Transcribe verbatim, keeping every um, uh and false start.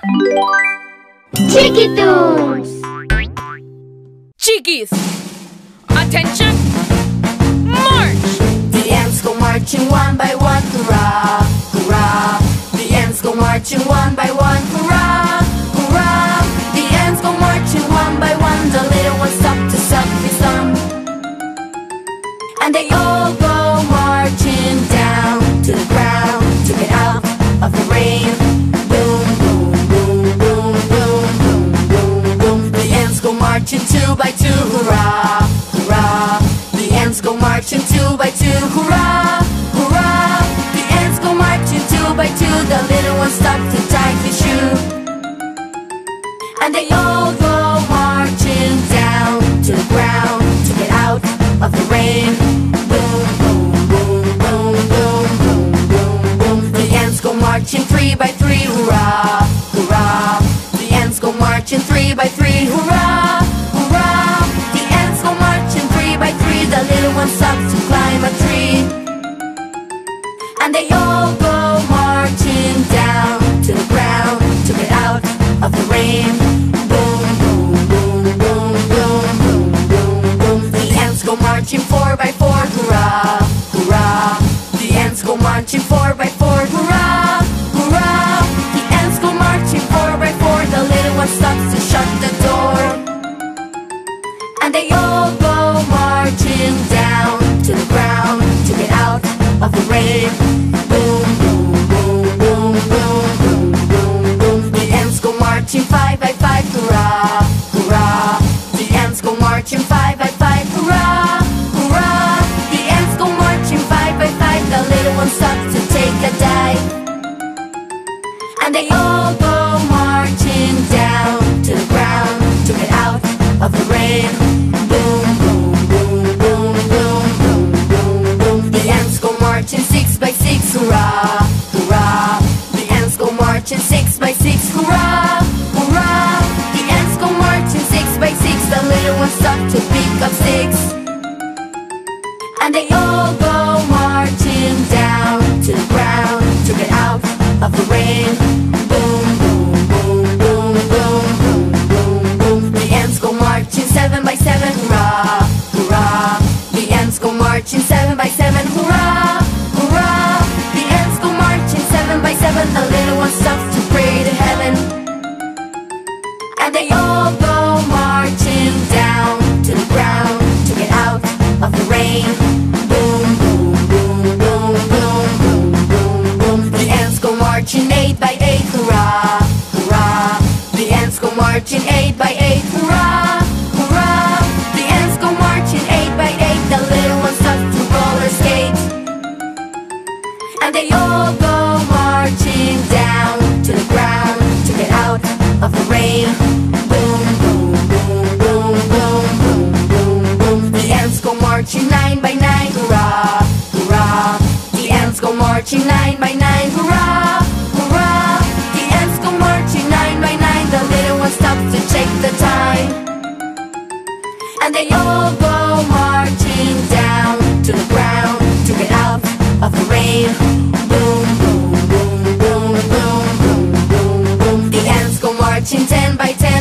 Chiquitoons! Chiquis! Attention! March! The ants go marching one by one, hurrah, hurrah. The ants go marching one by one, hurrah, hurrah. The ants go marching one by one, the little ones stop to suck his thumb. And they all go marching down to the ground to get out of the rain. Boom, boom, boom, boom, boom, boom, boom, boom. The ants go marching two by two, hurrah, hurrah. The ants go marching two by two, hurrah, hurrah. The ants go marching two by two, the little one stopped to tie his shoe. And they all go marching down to the ground to get out of the rain. Boom, boom, boom, boom, boom, boom, boom, boom. The ants go marching three by three, hurrah, hurrah. The ants go marching three by three, hurrah, hurrah. The ants go marching three by three, the little one stops to climb a tree. And they all go marching down to the ground to get out of the rain. Boom, boom, boom, boom, boom, boom, boom, boom. The ants go marching four by four, hurrah, hurrah. The ants go marching four by four, hurrah, hurrah. The ants go marching four by four, the little one stops to shut the door. And they all go marching down to the ground to get out of the rain. Boom, boom, boom, boom, boom, boom, boom, boom. The ants go marching five by five, hurrah, hurrah. The ants go marching five by five, hurrah, hurrah. The ants go marching five by five, the little one stops to take a dive. And they all go marching down to the ground to get out of the rain. Boom, boom, boom, boom, boom, boom, boom, boom. The ants go marching six by six, hurrah, hurrah. The ants go marching six by six, hurrah, hurrah. The ants go marching six by six, the little ones stop to pick up sticks. And they all go marching down to the ground to get out of the rain. Boom, boom, boom, boom, boom, boom, boom, boom. The ants go marching seven by seven, hurrah, hurrah. The ants go marching seven by seven, hurrah, hurrah. The ants go marching seven by seven, the little one stops to pray to heaven. And they all go marching down to the ground to get out of the rain. Boom, boom, boom, boom, boom, boom, boom, boom. The ants go marching eight by eight, hurrah, hurrah. The ants go marching eight by eight, hurrah, hurrah. The ants go marching eight by eight, the little one stops to roller skate. And they all go marching down to the ground to get out of the rain. Boom, boom, boom, boom, boom, boom, boom, boom. The ants go marching nine by nine, hurrah, hurrah. The ants go marching nine by nine, hurrah, hurrah. The ants go marching nine by nine, the little one stops to check the time. And they all go marching down to the ground to get out of the rain. Boom, boom, boom, boom, boom, boom, boom, boom. The ants go marching ten by ten,